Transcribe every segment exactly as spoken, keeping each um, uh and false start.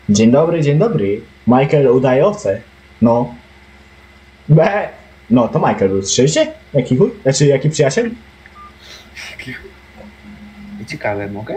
Dzień dobry, dzień dobry. Michael udaje owce. No. Be. No, to Michael był. Słyszeliście? Jaki chuj? Znaczy, jaki przyjaciel? Ciekawe, mogę?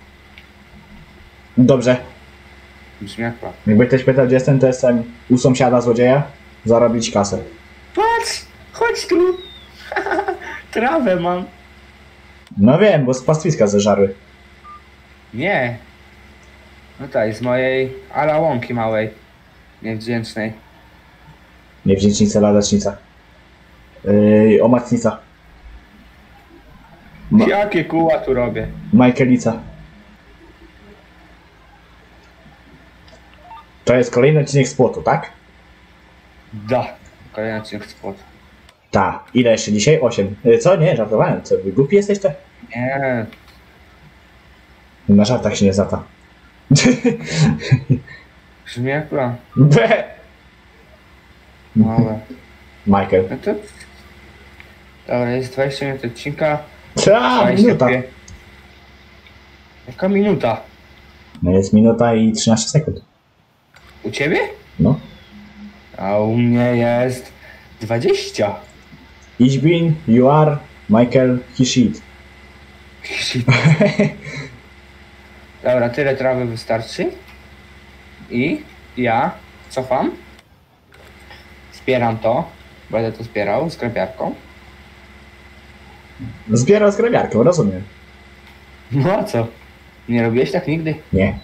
Dobrze. Brzmi jak plan. Jakby ktoś pytał, gdzie jestem, to jestem u sąsiada złodzieja. Zarobić kasę. Patrz! Chodź tu! Trawę mam. No wiem, bo z pastwiska zeżarły. Nie. No tak, z mojej ala łąki małej. Niewdzięcznej. Niewdzięcznica, ladacznica. Yy, omacnica. Ma Jakie kóła tu robię? Michaelica. To jest kolejny odcinek z płotu, tak? Da. Kolejny odcinek z płotu. Ta. Ile jeszcze dzisiaj? Osiem. Yy, co? Nie, żartowałem. Co, wy głupi jesteście? Nie. Na żartach się nie zata. Brzmi jak plan. Be. Dobra. Michael. No to... Dobra, jest dwadzieścia minut odcinka. Ta, minuta. Jaka minuta? No jest minuta i trzynaście sekund. U ciebie? No. A u mnie jest dwadzieścia. Ich bin, you are, Michael, he shit. Dobra, tyle trawy wystarczy. I ja cofam. Zbieram to. Będę to zbierał z grabiarką. Zbierał z grabiarką, rozumiem. No a co? Nie robiłeś tak nigdy? Nie.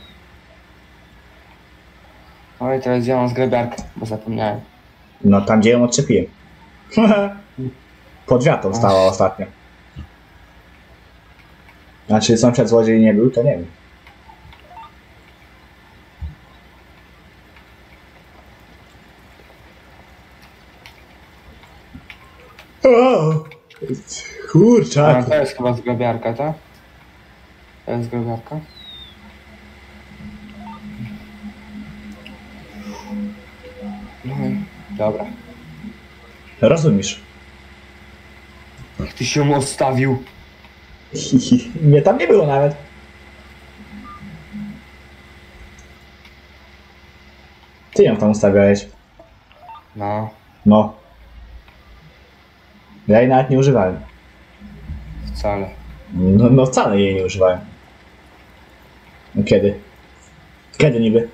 Oj, teraz ja mam z grabiarkę, bo zapomniałem. No tam gdzie ją odczepiłem. Pod wiatą stała ostatnio. A czy sąsiad złodziej nie był, to nie wiem. O, A, kurczak. to jest chyba z grabiarka, tak? To jest grabiarka. No i dobra. Rozumiesz. Jak ty się ją odstawił? Mnie tam nie było nawet. Ty ją tam ustawiałeś. No, No. Ja jej nawet nie używałem. wcale. No, no wcale jej nie używałem. No kiedy? Kiedy niby?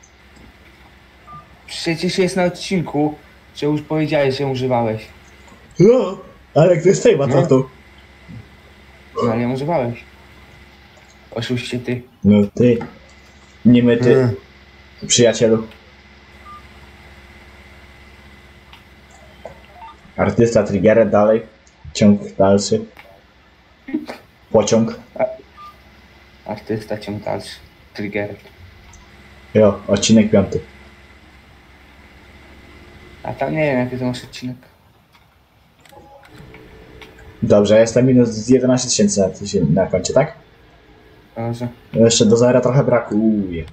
Przecież jest na odcinku, że już powiedziałeś, że ją używałeś. No, ale ktoś z tej ma No. to. No ale ją używałeś. Oszuście ty. No ty. Nie my ty, Mm. przyjacielu. Artysta triggerem dalej. Ciąg dalszy. Pociąg. Artysta ciąg dalszy. Trigger. Jo, odcinek piąty. A tam nie wiem jaki to masz odcinek. Dobrze, jestem minus z jedenaście tysięcy na, tysię- na koncie, tak? Dobrze. Jeszcze do zera trochę brakuje.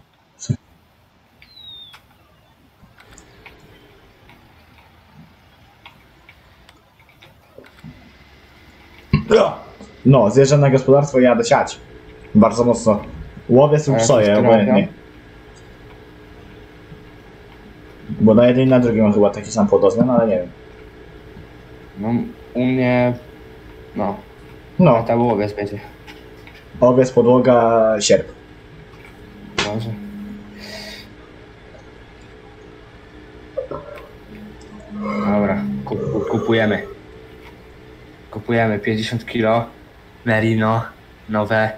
No, zjeżdżam na gospodarstwo i jadę siać. Bardzo mocno. Łowię sobie A psoję, jakieś obojętnie. Bo na jednym i na drugim mam chyba taki sam podozmian, ale nie wiem. No u mnie... No. No, A ta łowiec będzie. owiec, podłoga, sierp. Dobrze. Dobra, kup, kupujemy. Kupujemy pięćdziesiąt kilo. Merino. Nowe.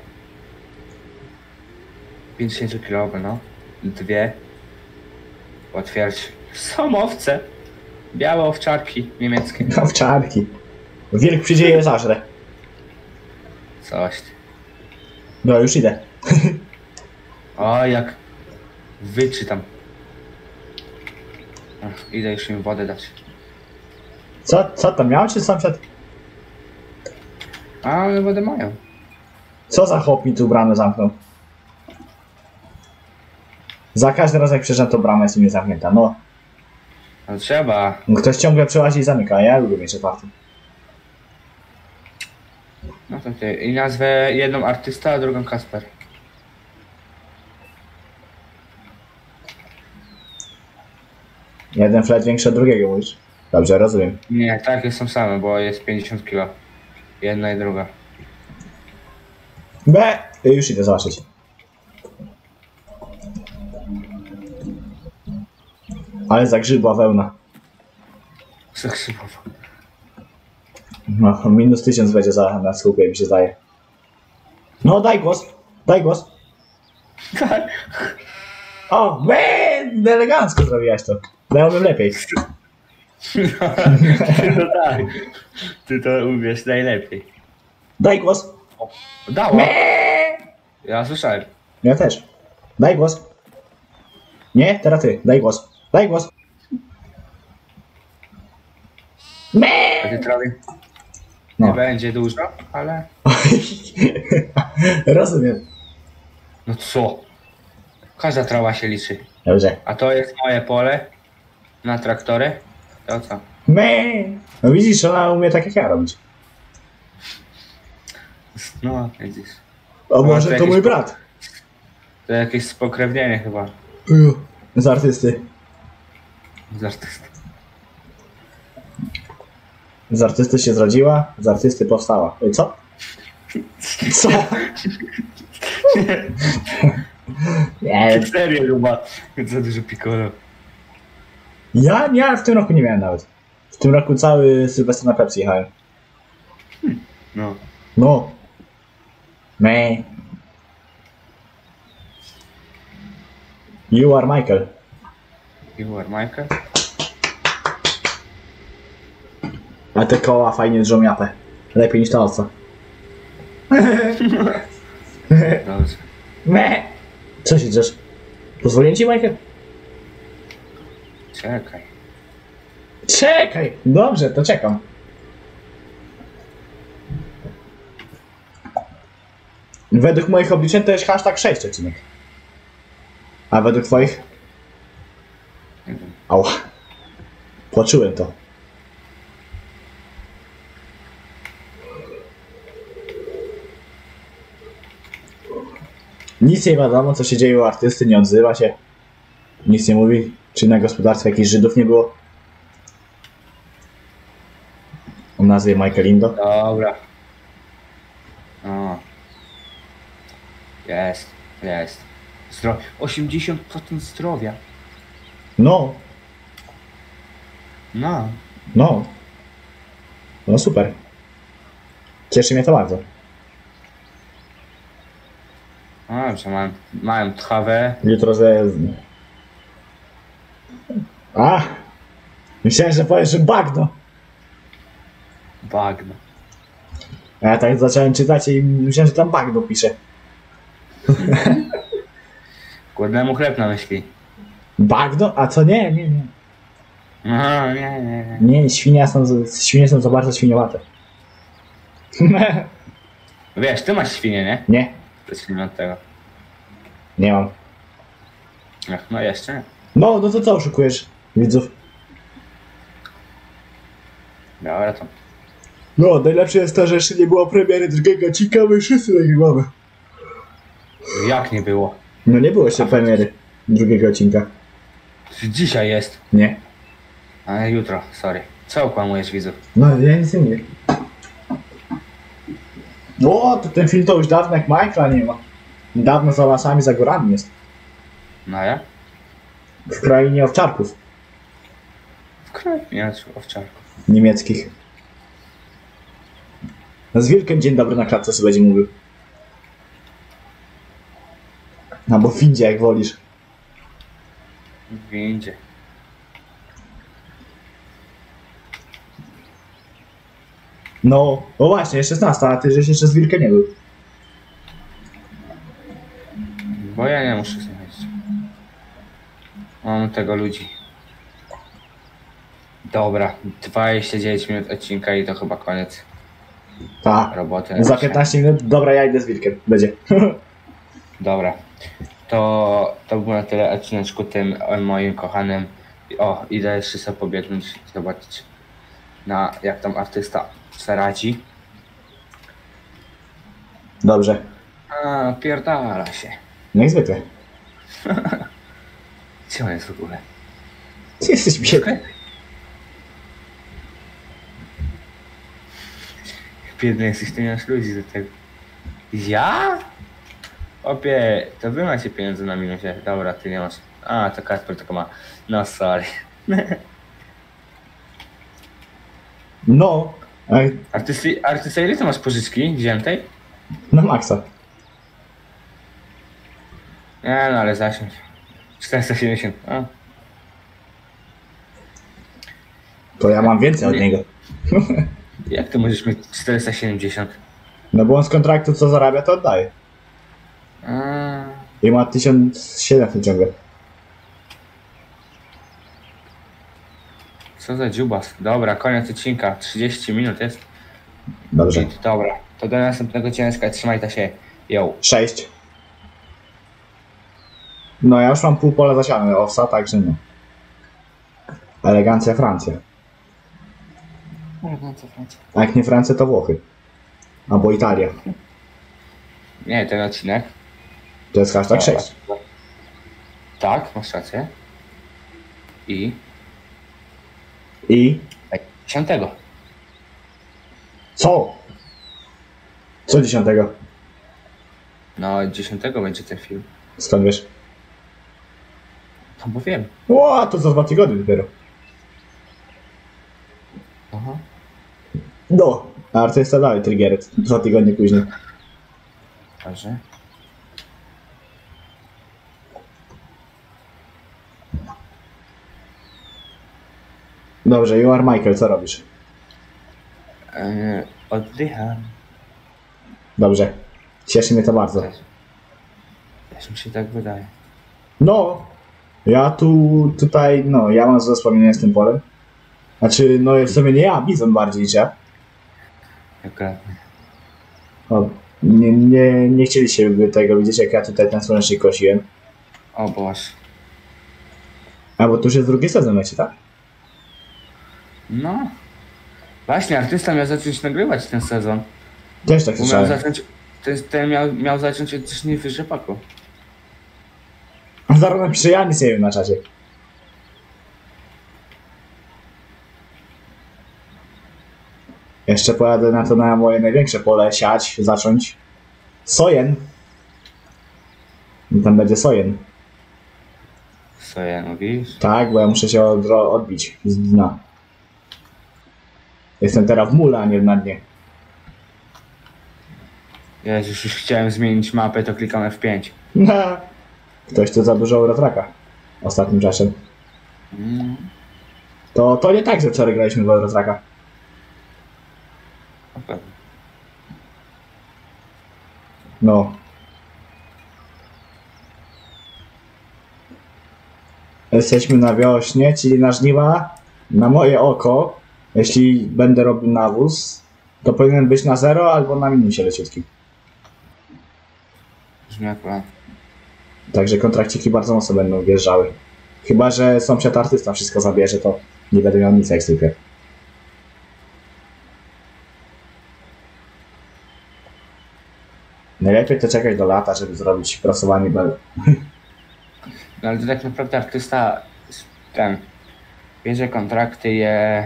pięćdziesiąt kilo, no. Dwie. Potwierdź. Są owce. Białe owczarki niemieckie. Owczarki. Wilk przyjdzie i je zażre. Coś. ty. No, już idę. O, jak wyczytam. Ach, idę już im wodę dać. Co, co tam miał, czy sąsiad? A, one wodę mają. Co za chłop mi tu bramę zamknął? Za każdym razem jak przyjeżdżam, to brama jest u mnie zamknięta, no. No trzeba. Ktoś ciągle przełazi i zamyka, a ja lubię mieć otwarty. No to ty. I nazwę jedną artysta, a drugą Kasper. Jeden flet większy od drugiego mówisz? Dobrze, rozumiem. Nie, takie są same, bo jest pięćdziesiąt kilo. Jedna i druga. B! Już idę zobaczyć. Ale zagrzybła wełna. Zakrzywowo. No, minus tysiąc będzie za na skupie, mi się zdaje. No, daj głos, daj głos. Tak. O, man, elegancko zrobiłaś to. Dałbym lepiej. No, ty to tak. Ty to umiesz najlepiej. Daj głos. Dało. Ja słyszałem. Ja też. Daj głos. Nie, teraz ty, daj głos. Daj głos. A ty trawy No. nie będzie dużo, ale... Rozumiem. No co? Każda trawa się liczy. Dobrze. A to jest moje pole na traktory. To co? Man. No widzisz, ona umie tak jak ja robić. No, widzisz. O, No, może to to mój jakieś- brat. To jakieś spokrewnienie chyba Uju, z artysty. z artystą. Z artysty się zrodziła, z artysty powstała. Ej, co? Co? Nie, Serio chyba. Za dużo piccolo. ja nie, w tym roku nie miałem nawet. W tym roku cały Sylwester na Pepsi jechałem. No. No. Man. You are Michael. You are Michael? A te koła fajnie drzą japę. Lepiej niż ta oca. Dobrze. Me. Co się drzesz? Pozwoliłem ci, Michael? Czekaj. Czekaj! Dobrze, to czekam. Według moich obliczeń to jest hashtag sześć odcinek. A według twoich? Nie wiem. Ała. Poczułem to. Nic nie wiadomo, co się dzieje u artysty, nie odzywa się. Nic nie mówi. Czy na gospodarstwie jakichś Żydów nie było? O nazwie Michael Indo. Dobra. O. Jest, jest. Zdro... osiemdziesiąt procent zdrowia. No, No. no. No super. Cieszy mnie to bardzo. No dobrze, mam, mam trawę. Jutro ze... A! Myślałem, że powiesz, że bagno. Bagno. A ja tak zacząłem czytać i myślałem, że tam bagno pisze. Głodnemu chleb na myśli. Bagno? A co nie? Nie, nie. No, nie, nie, nie. Nie, świnia są, świnie są za bardzo świniowate. Wiesz, ty masz świnię, nie? Nie, Zacznijmy od tego. nie mam. Ach, no jeszcze nie. No, no to co oszukujesz widzów? Dobra, to. No, najlepsze jest to, że jeszcze nie było premiery drugiego odcinka, my wszyscy nagrywamy. Jak nie było? No nie było jeszcze premiery drugiego odcinka. Dzisiaj jest. Nie. A jutro, sorry. Co okłamujesz widzów? No, ja nic nie mówię. O, to ten film to już dawno jak Michaela nie ma. Dawno za lasami, za górami jest. No ja? W krainie owczarków W kraju. Nie, owczarku. niemieckich. Z wilkiem dzień dobry na klatce sobie będzie mówił. Albo w windzie, jak wolisz. W windzie. No, o właśnie, jest szesnasta, a ty żeś jeszcze z wilkiem nie był. Bo ja nie muszę znaleźć. Mam tego ludzi. Dobra, dwadzieścia dziewięć minut odcinka i to chyba koniec Tak. roboty. Za piętnaście minut, dobra, ja idę z wilkiem. Będzie. Dobra. To, to było na tyle odcineczku tym moim kochanym. O, idę jeszcze sobie pobiegnąć, zobaczyć na jak tam artysta se radzi. Dobrze. A, pierdala się. No jak zwykle. Gdzie on jest w ogóle? Ty jesteś biedny. Biedny jesteś, ty nie masz ludzi do tego. Ja? Opie, to wy macie pieniądze na minusie. Dobra, ty nie masz. A, to Kasper tylko ma. No sorry. No, a Artysty, artysta, ile ty masz pożyczki wziętej? na maksa. Nie no, ale zasiądź. czterysta siedemdziesiąt. A. To ja mam więcej od Nie. niego. Jak ty możesz mieć czterysta siedemdziesiąt? No bo on z kontraktu co zarabia, to oddaje. A, I ma tysiąc siedemset ciągle. co za dziubas. Dobra, koniec odcinka. trzydzieści minut jest. Dobrze. Dobra, to do następnego ciężka. Trzymaj ta się. Yo. Sześć. No ja już mam pół pola zasiane owsa, także no. Elegancja Francja. A jak nie Francja, to Włochy. Albo Italia. Nie, ten odcinek. To jest hashtag sześć. Tak, masz rację. I I dziesiątego. co? Co dziesiątego? No, dziesiątego będzie ten film. Skąd wiesz? No bo wiem. Ło, to za dwa tygodnie dopiero. Aha. No, a artysta dalej triggery. Dwa tygodnie później. Dobrze. Dobrze, you are Michael, co robisz? Yy, oddycham. Dobrze. Cieszy mnie to bardzo. Też mi się tak wydaje. No, ja tu, tutaj, no, ja mam złe wspomnienia z tym polem. Znaczy, no w sumie nie ja, Bizon bardziej niż ja. Dokładnie. O, nie, nie, nie chcieliście by tego widzieć, jak ja tutaj ten słonecznik kosiłem. O Boże. A bo tu już jest drugi sezon, leci, tak? No. Właśnie, artysta miał zacząć nagrywać ten sezon. Też tak Bo miał słyszałem. zacząć. Ten, ten miał, miał zacząć od coś w rzepaku. A zaraz napiszę, ja nic nie wiem na czacie. Jeszcze pojadę na to na moje największe pole siać, zacząć. Sojen. I tam będzie sojen. Co ja mówisz? Tak, bo ja muszę się od, odbić z dna. Jestem teraz w mule, a nie na dnie. Ja już, już chciałem zmienić mapę, to klikam F pięć. Ktoś tu za dużo Eurotraka ostatnim czasem. Mm, To, to nie tak, że wczoraj graliśmy w Eurotraka. na pewno. No. Jesteśmy na wiośnie, czyli na żniwa. Na moje oko, jeśli będę robił nawóz, to powinien być na zero albo na minusie leciutkim. Brzmi jak plan. Także kontrakciki bardzo mocno będą wjeżdżały. Chyba że sąsiad artysta wszystko zabierze, to nie będę miał nic jak zwykle. Najlepiej to czekać do lata, żeby zrobić prasowanie bel. No ale to tak naprawdę artysta ten bierze kontrakty, je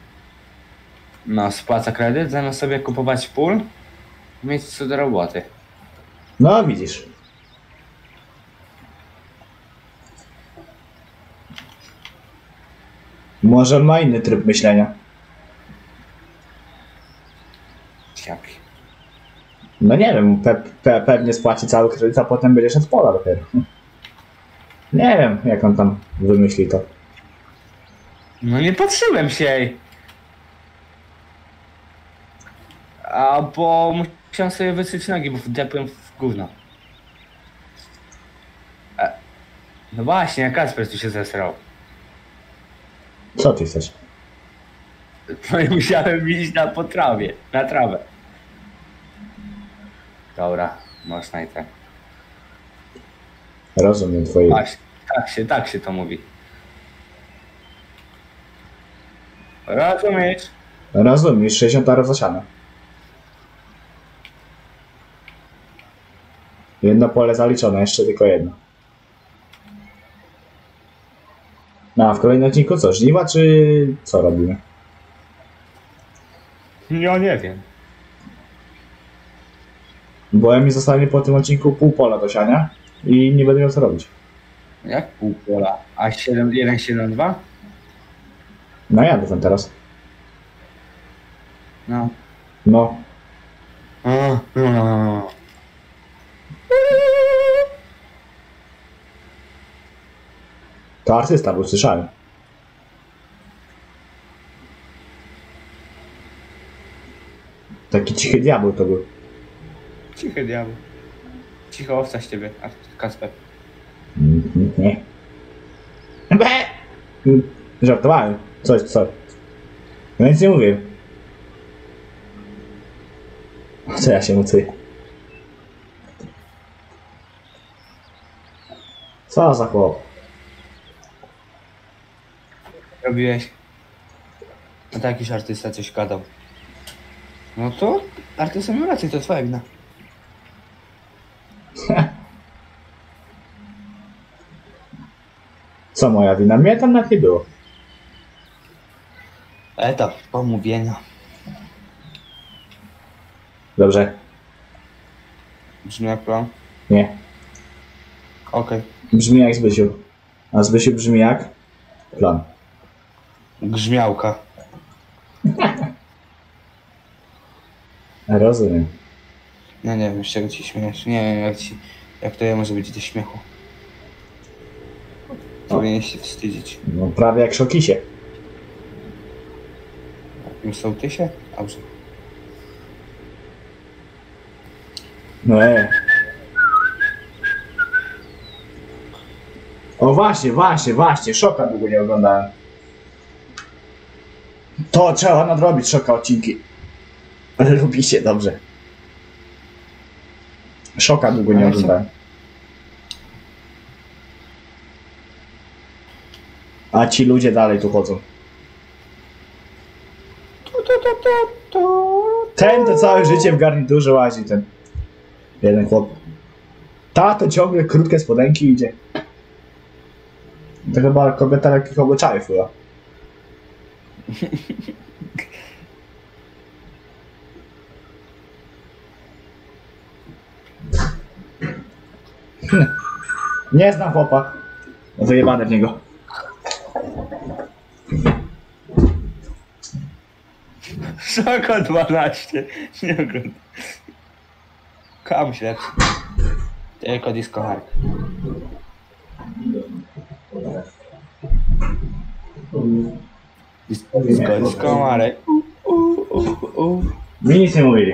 no spłaca kredyt, zamiast sobie kupować pól i mieć co do roboty. No widzisz. Może on ma inny tryb myślenia. Jaki? No nie wiem, pe pe pewnie spłaci cały kredyt, a potem będzie szedł z pola dopiero. Nie wiem, jak on tam wymyśli to. No nie patrzyłem się jej. A bo musiałem sobie wysyć nogi, bo wdepłem w gówno. E, no właśnie, Kasper tu się zesrał. Co ty chcesz? No i musiałem iść na potrawie, na trawę. Dobra, można i tak. Rozumiem twoje... Właśnie, tak się, tak się to mówi. Rozumiesz? Rozumiesz, sześćdziesiąt rozosiane. Jedno pole zaliczone, jeszcze tylko jedno. No, a w kolejnym odcinku co? Żniwa, czy co robimy? Ja nie wiem. Bo ja mi zostanie po tym odcinku pół pola do siania i nie będę miał co robić. Jak pół pola? A siedem jeden siedem dwa? No jadę tam teraz. No. No. A, no. To artysta, bo słyszałem. Taki cichy diabeł to był. Cichy diabeł. Cicho owca z ciebie, a Kasper. Mm, Nie. Be! Mm, Żartowałem. Coś, co? No nic nie mówię. Co ja się mocuję? Co za chłop? Robiłeś. No to jakiś artysta coś gadał. No to artysta miał rację, to twoja wina. Co moja wina? Mnie tam nawet nie było. Etap pomówienia. Dobrze. Brzmi jak plan? Nie. Okej. Brzmi jak Zbysiu. A Zbysiu brzmi jak? Plan. Grzmiałka. Rozumiem. Ja nie wiem, z czego ci śmiejesz. Nie wiem, jak ci... Jak to ja może być do śmiechu. Powinieneś się wstydzić. No prawie jak Szokisie. Im sołtysie? Dobrze. No e. O właśnie, właśnie, właśnie. Szoka długo nie oglądałem. To trzeba nadrobić Szoka odcinki. Ale lubicie, dobrze. Szoka długo nie Ale oglądałem. A ci ludzie dalej tu chodzą. Ten to całe życie w garniturze łazi, ten jeden chłop. Ta to ciągle krótkie spodenki idzie. To chyba kobieta lekkich obyczajów była. Nie znam chłopa. Wyjebane w niego. Szoko dwanaście. Nie oglądam. Kam śledź. Tylko disco hard. Disco, disco, disco Marek. U, u, u, u. Mi nic nie mówili.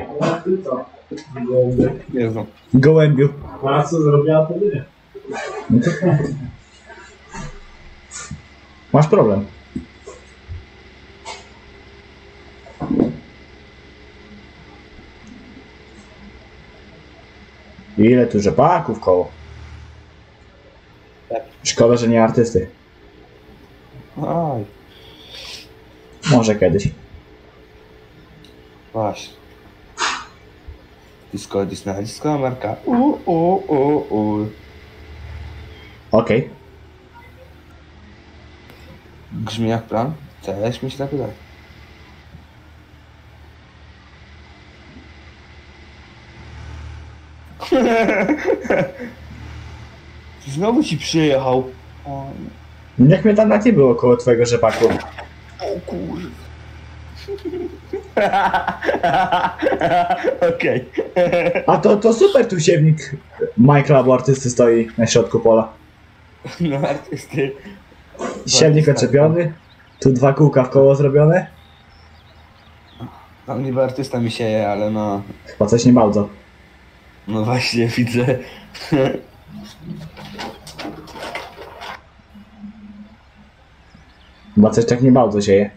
Jezu. Gołębiu. A co zrobiła, to nie. Masz problem. Ile tu rzepaków koło. Szkoda, że nie artysty. Oj, Może kiedyś. właśnie. Disco, disco, disco Marka. U, u, u, u. Okej. Grzmi jak plan? Cześć, mi się tak wydaje. Znowu ci przyjechał. O, Niech mnie tam na nie było koło twojego rzepaku. o kurwa. Okej. A to, to super tu siewnik Michaela, bo artysty stoi na środku pola. No artysty. Siewnik oczepiony. Tu dwa kółka w koło zrobione. Tam niby artysta mi sieje, ale no... Chyba coś nie bardzo. No właśnie, widzę. Chyba coś tak nie bardzo sieje.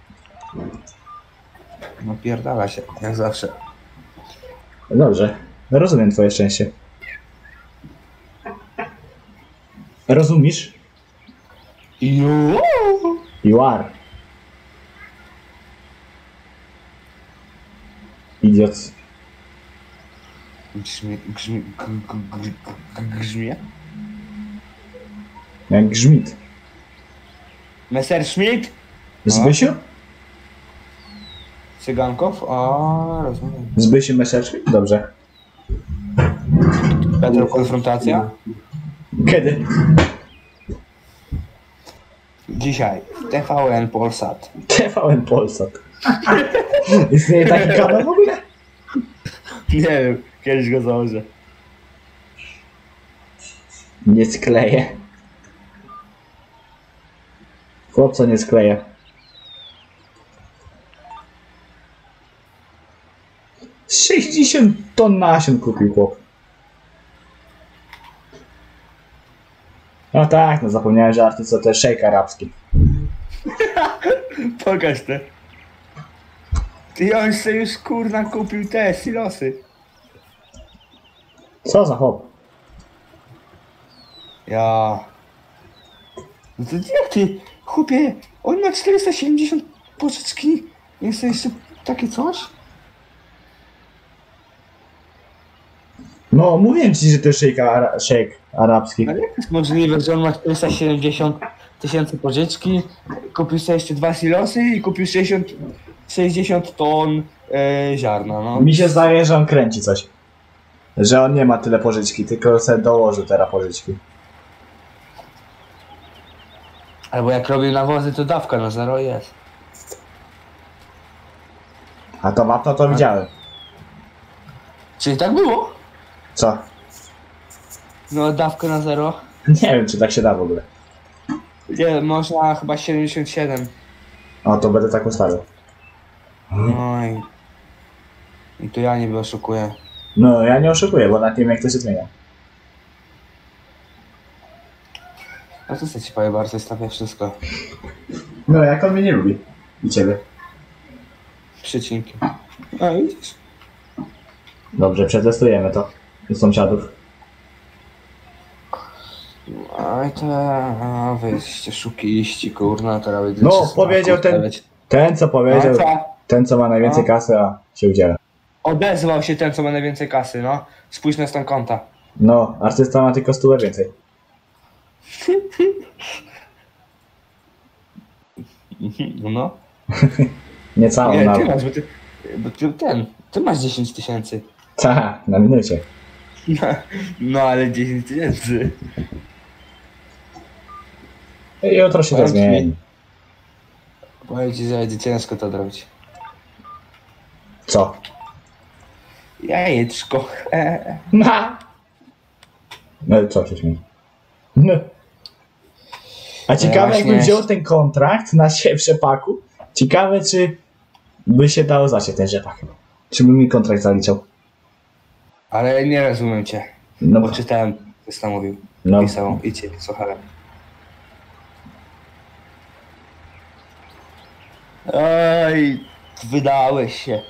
No pierdala się, jak zawsze. Dobrze. Rozumiem twoje szczęście. Rozumiesz? Jo! You are. Idiot. Grzmi... Grzmi... g- g- g- g- Grzmie? Jak grzmit. Messerschmitt? Zbysiu? Cygankow? O, rozumiem. Zbysiu Messerschmitt? Dobrze. Petro konfrontacja? Kiedy? Dzisiaj. T V N Polsat. T V N Polsat. Istnieje taki kanał w ogóle? Nie wiem, kiedyś go założę. Nie skleję. Chłopca nie skleję. sześćdziesiąt ton nasion kupił chłop. No tak, no zapomniałem, że artysta to jest szejk arabski. Pokaż te. Ty on sobie już kurna kupił te silosy. Co za chłop? Ja. No to jak ty, chłopie, on ma czterysta siedemdziesiąt pożyczki. Jest to jeszcze takie coś? No mówiłem ci, że to jest szejk, ara szejk arabski. Ale jak jest możliwe, że on ma czterysta siedemdziesiąt tysięcy pożyczki, kupił sobie jeszcze dwa silosy i kupił sześćdziesiąt, sześćdziesiąt ton e, ziarna, no. Mi się zdaje, że on kręci coś. Że on nie ma tyle pożyczki, tylko sobie dołożył teraz pożyczki. Albo jak robił nawozy, to dawka na zero jest. A to wapno to widziałem. Czyli tak było? Co? No dawkę na zero. Nie wiem, czy tak się da w ogóle. Nie, można chyba siedemdziesiąt siedem. O, to będę tak ustawiał. No i... I to ja niby oszukuję. No, ja nie oszukuję, bo na tym jak to się zmienia. A to co ci powiem, bardzo stawia wszystko. No, jak on mnie nie lubi. I ciebie. Przecinki. A widzisz? Dobrze, przetestujemy to. U sąsiadów. Oj to... A wyście szukiliście, kurna, teraz będę No, trzysta powiedział ten- stawiać. Ten, co powiedział, No, co? ten, co ma najwięcej No. kasy, a się udziela. Odezwał się ten, co ma najwięcej kasy, no. Spójrz na stan konta. No, artysta ma tylko stówę więcej. No. Nie całą Nie, ty nawet. masz, bo ty, bo ty ten, ty masz dziesięć tysięcy. Tak, na minucie. No ale dziesięć tysięcy. I jutro się to Powiem ci- zmieni. Powiem ci, że będzie ciężko to zrobić. Co? Jajeczko. Na! No co się śmieje? No. A ciekawe, właśnie- jakbym wziął ten kontrakt na się w rzepaku. Ciekawe, czy by się dało zasiać ten rzepak. Czy by mi kontrakt zaliczał? Ale nie rozumiem cię. No, Bo czytałem, co tam mówił. no. Pisał i cię słuchałem. Oj, wydałeś się.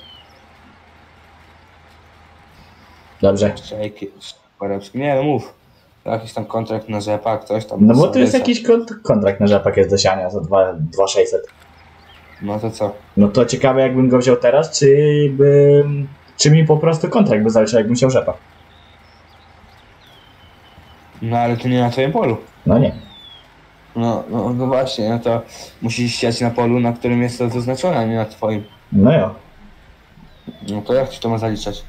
Dobrze. Szejki, szejki. Nie no mów. Jakiś tam kontrakt na rzepak, coś tam. No bo to jest sobie- jakiś kont- kontrakt na rzepak jest do siania za dwa tysiące sześćset. No to co? No to ciekawe, jakbym go wziął teraz, czy by... Czy mi po prostu kontrakt by zaliczał, jakbym chciał rzepak. No ale to nie na twoim polu. No nie. No, no, no właśnie, no to musisz siać na polu, na którym jest to zaznaczone, a nie na twoim. No jo. No to jak ci to ma zaliczać?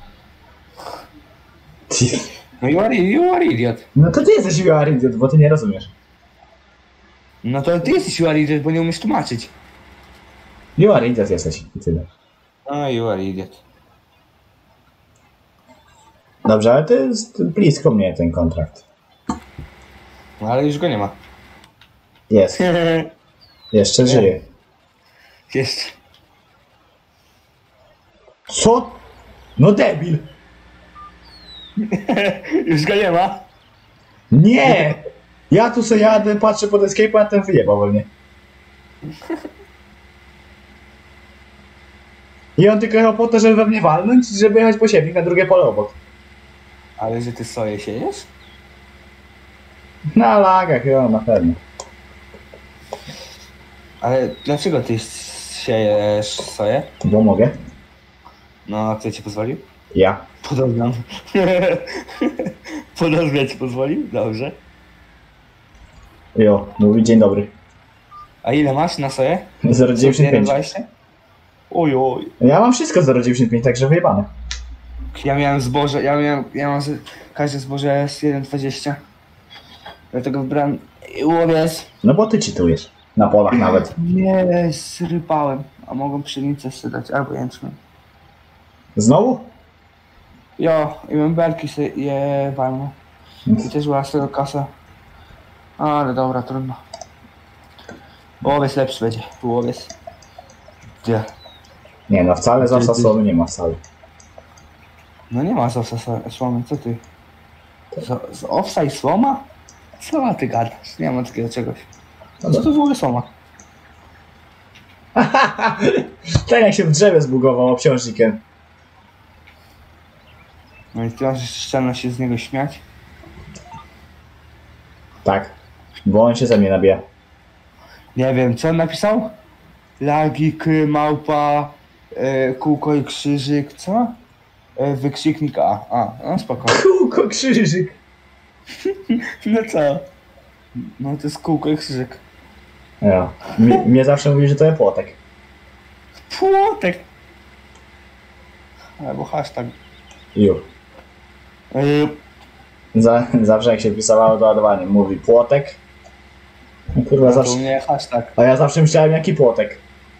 No you are, you are idiot. No to ty jesteś you are idiot, bo ty nie rozumiesz. No to ty jesteś you are idiot, bo nie umiesz tłumaczyć. You are idiot jesteś. I tyle. No you are idiot. Dobrze, ale to jest blisko mnie ten kontrakt. No ale już go nie ma. Jest. Jeszcze żyje. Jest. Co? No debil! Już go nie ma. Nie! Ja tu sobie jadę, patrzę pod escape, a ten wyjebał we mnie. I on tylko jechał po to, żeby we mnie walnąć, żeby jechać po siebie na drugie pole obok. Ale że ty soję siejesz? Na lagach, jo, na pewno. Ale dlaczego ty siejesz soję? Bo mogę. No a kto ci pozwolił? Ja. Podobno. Podobno ci pozwolił? Dobrze. Jo, mówi dzień dobry. A ile masz na sobie? zero przecinek dziewięćdziesiąt pięć. dwadzieścia? Oj, oj. Ja mam wszystko zero przecinek dziewięćdziesiąt pięć, także wyjebane. Ja miałem zboże, ja miałem, ja mam z, każde zboże jest jeden dwadzieścia. Dlatego wybrałem łowiec. No bo ty czytujesz. Na polach nawet. Nie, zrypałem. A mogą pszenicę sydać, albo jęczmień. Znowu? Jo, i bąbelki sobie jebałem. I też była z tego kasa. Ale dobra, trudno. Łowiec lepszy będzie, łowiec. Gdzie? Nie no, wcale z owsa słomy nie ma wcale. No nie ma z owsa słomy, co ty? Z, z owsa i słoma? Co ty gadasz? Nie ma takiego czegoś. No Co to w ogóle słoma? Tak jak się w drzewie zbugował obciążnikiem. No i ty masz ścianę się z niego śmiać? Tak. Bo on się ze mnie nabija. Nie wiem, co on napisał? Lagik, małpa, e, kółko i krzyżyk, co? E, wykrzyknik A. A, no spoko. Kółko krzyżyk. No co? No to jest kółko i krzyżyk. Ja. Mi, mnie zawsze mówi, że to jest płotek. Płotek! Albo hashtag. Ju. E, Za, zawsze jak się pisało do ładowania, mówi płotek. No kurwa, to zawsze... u mnie hashtag. A ja zawsze myślałem, jaki płotek.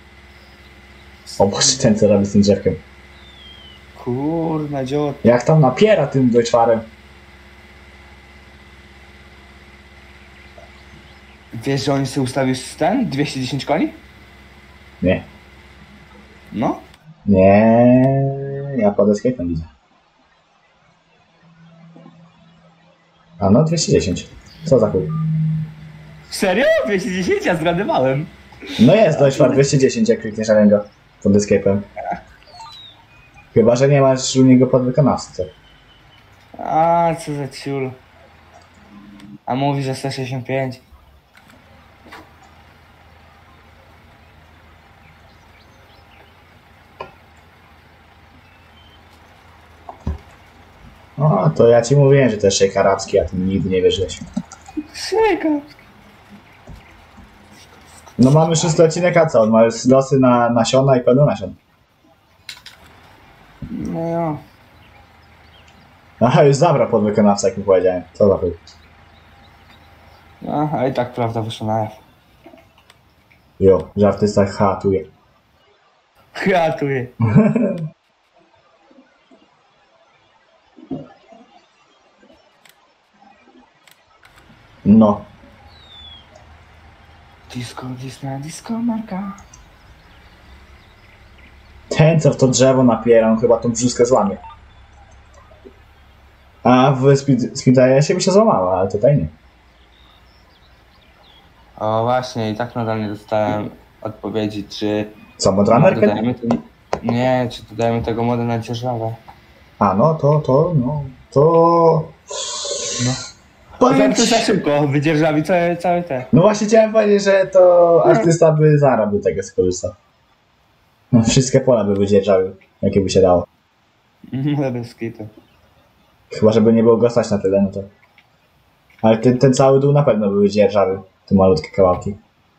O Boże, ten co robi z tym drzewkiem. Kurna dziot. Jak tam napiera tym doczwarem. Wiesz, że oni sobie ustawił ten? dwieście dziesięć koni? Nie. No. Nie, ja pod escape'em widzę. A no, dwieście dziesięć. Co za chuj. Serio? dwieście dziesięć? Ja zgadywałem. No jest doczwar dwieście dziesięć, jak klikniesz na niego pod escape'em. Chyba, że nie masz u niego podwykonawcy. A, co za ciul. A mówi, że sto sześćdziesiąt pięć. O, to ja ci mówiłem, że to jest szejk arabski, a ty mi nigdy nie wierzyłeś. Szejka. No mamy szósty odcinek, a co? On ma już losy na nasiona i pełno nasion. No ja. Aha, już zabrał podwykonawca, jak mi powiedziałem. Co za chuj. No, a i tak prawda wyszła na jaw. Jo, żartysta hatuje. Gratuluję. No. Disco, disco, disco, marka. Ten, co w to drzewo napiera, on chyba tą brzuskę złamie. A w Speed się by się złamała, ale tutaj nie. O właśnie, i tak nadal nie dostałem odpowiedzi, czy... Co, Modrunner? dodajemy ten... Nie, czy dodajemy tego moda na dzierżawę. A no, to, to, no, to... No. Powiem To ci... za szybko, wydzierżawi całe, całe te. No właśnie chciałem powiedzieć, że to artysta by zarobił tego skorzystał. No, wszystkie pola by wydzierżawił, jakie by się dało. No bez kitu. Chyba, żeby nie było go stać na tyle, no to... Ale ten, ten cały dół na pewno by wydzierżawił, te malutkie kawałki.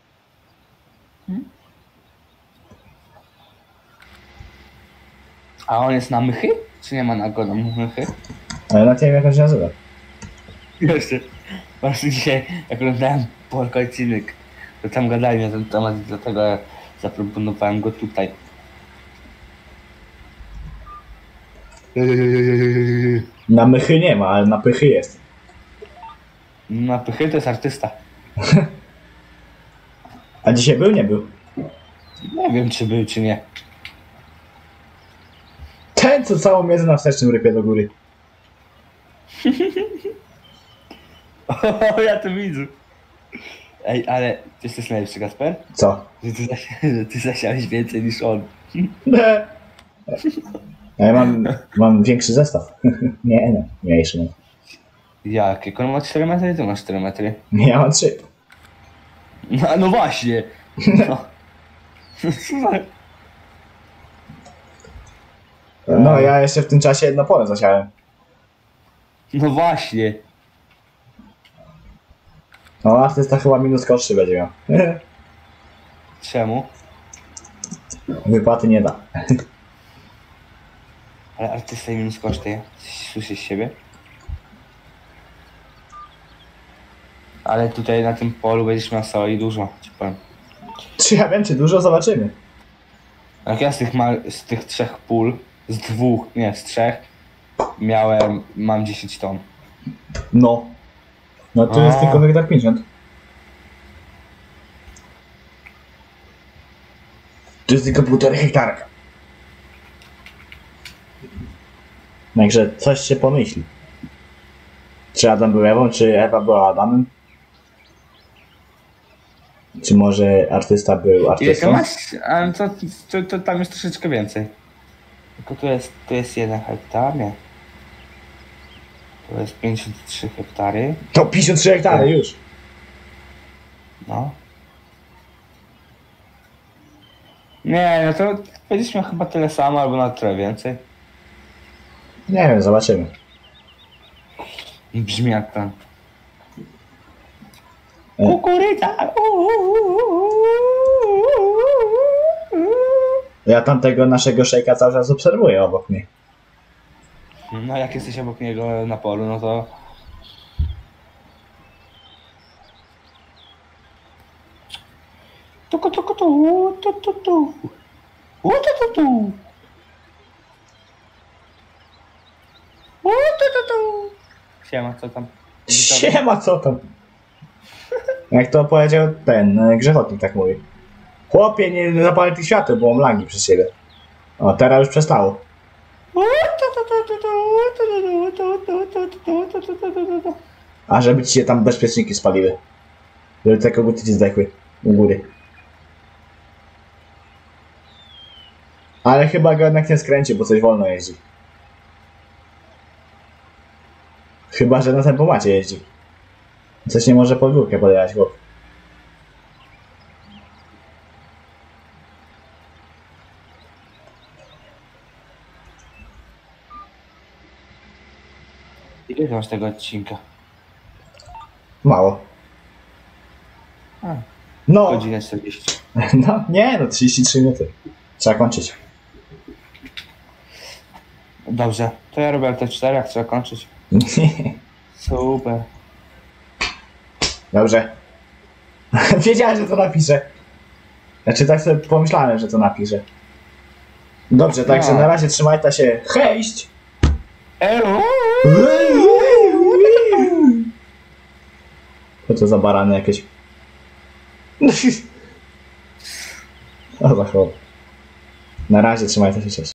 A on jest na mychy? Czy nie ma na go na mychy? Ale na tym jak on się nazywa. Jeszcze. Właśnie dzisiaj, jak oglądałem Polka odcinek, to tam gadali na ten temat i dlatego zaproponowałem go tutaj. Na mychy nie ma, ale na pychy jest. Na pychy to jest artysta. A dzisiaj był, nie był? Nie wiem, czy był, czy nie. Ten, co całą miedzę na wstecznym rypie do góry. O, ja to widzę. Ej, ale wiesz, co jest najlepszy, Kasper? Co? Że ty, zasi że ty zasiałeś więcej niż on. Nie. A ja mam, mam większy zestaw. Nie, nie, mniejszy. No. Jak? Jak on ma cztery metry, ty masz cztery metry. Ja mam trzy. No, no właśnie. No. No, ja jeszcze w tym czasie jedno pole zasiałem. No właśnie. No, artysta chyba minus koszty będzie miał. Czemu? Wypłaty nie da. Ale artysta minus koszty. Słyszysz siebie? Ale tutaj na tym polu będziesz miał soli dużo, ci powiem. Czy ja wiem, czy dużo? Zobaczymy. Jak ja z tych, ma, z tych trzech pól, z dwóch, nie, z trzech, miałem, mam dziesięć ton. No. No tu jest A. tylko hektar pięćdziesiąt. To jest tylko półtorej hektarka. Także coś się pomyśli. Czy Adam był Ewą, czy Ewa była Adamem? Czy może artysta był Ile to artystą? masz? A to, to, to tam jest troszeczkę więcej. Tylko tu jest, tu jest jeden hektar, nie. Tu jest pięćdziesiąt trzy hektary, To pięćdziesiąt trzy hektary już. no. Nie, no to będziesz miał chyba tyle samo, albo nawet trochę więcej. Nie wiem, zobaczymy. Brzmi jak ten. E. Kukurydza! Ja tamtego naszego szejka cały czas obserwuję obok mnie. No jak jesteś obok niego na polu, no to... Tuku, tuku, tu, tu, tu, tu. U, tu, tu, tu. U, tu, tu, tu. Siema, co tam? Siema, co tam? Jak to powiedział ten e, grzechotnik, tak mówi. Chłopie, nie zapalę tych świateł, bo mam lagi przez siebie. O, teraz już przestało. U, tu, tu, tu, tu, tu, tu, tu, tu, tu, tu, tu, tu, tu, tu, tu. A żeby ci się tam bezpieczniki spaliły. Żeby te koguty ci zdechły u góry. Ale chyba go jednak nie skręci, bo coś wolno jeździ. Chyba, że na tempomacie jeździ. Coś nie może pod górkę podjechać, chłop. Ile ty masz tego odcinka? Mało. A, No, godzinę czterdzieści. no, nie, no trzydzieści trzy minuty. Trzeba kończyć. Dobrze, to ja robię te cztery, jak trzeba kończyć. Super. Dobrze. Wiedziałem, że to napiszę. Znaczy tak sobie pomyślałem, że to napiszę. Dobrze, także No. na razie trzymajcie się. Hejść! Elo! Co to za barany jakieś? O za chłop. Na razie trzymajcie się, cześć.